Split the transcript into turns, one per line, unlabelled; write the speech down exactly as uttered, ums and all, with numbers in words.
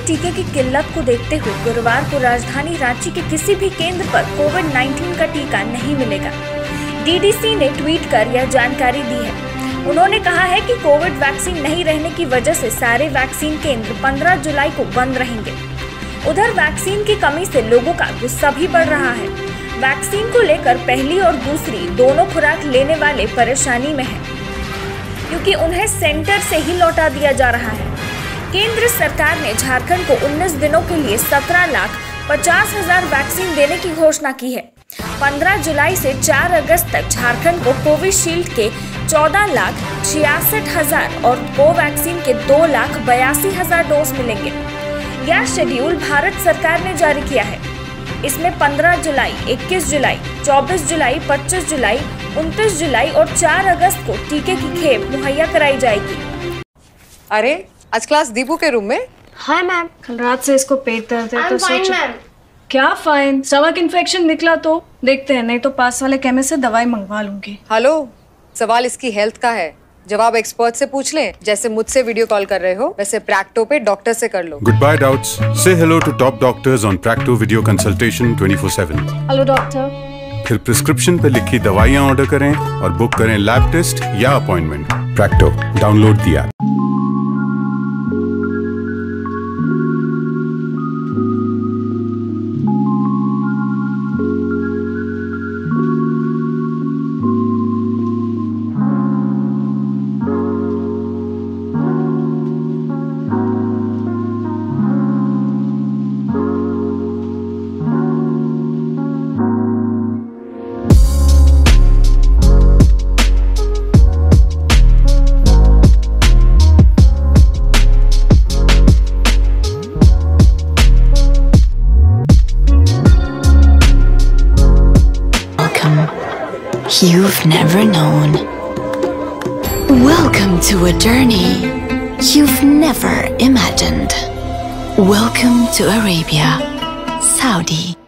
टीके की किल्लत को देखते हुए गुरुवार को राजधानी रांची के किसी भी केंद्र पर कोविड उन्नीस का टीका नहीं मिलेगा। डीडीसी ने ट्वीट कर यह जानकारी दी है। उन्होंने कहा है कि कोविड वैक्सीन नहीं रहने की वजह से सारे वैक्सीन केंद्र पंद्रह जुलाई को बंद रहेंगे। उधर वैक्सीन की कमी से लोगों का गुस्सा भी बढ़ रहा है। वैक्सीन को लेकर पहली और दूसरी दोनों खुराक लेने वाले परेशानी में हैं, क्योंकि उन्हें सेंटर से ही लौटा दिया जा रहा है। केंद्र सरकार ने झारखंड को उन्नीस दिनों के लिए सत्रह लाख पचास हजार वैक्सीन देने की घोषणा की है। पंद्रह जुलाई से चार अगस्त तक झारखंड को कोविशील्ड के चौदह लाख छियासठ हजार और कोवैक्सीन के दो लाख बयासी हजार डोज मिलेंगे। यह शेड्यूल भारत सरकार ने जारी किया है। इसमें पंद्रह जुलाई, इक्कीस जुलाई, चौबीस जुलाई, पच्चीस जुलाई, उनतीस जुलाई और चार अगस्त को टीके की खेप मुहैया कराई जाएगी।
अरे आज क्लास दीपू के रूम में?
हाय मैम, कल रात से इसको पेट दर्द है तो सोचा
मैम।
क्या फाइन, स्टमक इन्फेक्शन निकला तो देखते हैं, नहीं तो पास वाले केमिस्ट से दवाई मंगवा लूंगी।
हेलो, सवाल इसकी हेल्थ का है, जवाब एक्सपर्ट से पूछ लें। जैसे मुझसे वीडियो कॉल कर रहे हो वैसे प्रैक्टो पे डॉक्टर से कर लो।
गुड बाय डाउट्स, से hello to top doctors on Practo video consultation twenty four seven.
Hello doctor.
फिर प्रिस्क्रिप्शन पे लिखी दवाइयाँ ऑर्डर करें और बुक करें लैब टेस्ट या अपॉइंटमेंट। प्रैक्टो, डाउनलोड दिया।
You've never known. Welcome to a journey you've never imagined. Welcome to Arabia, Saudi.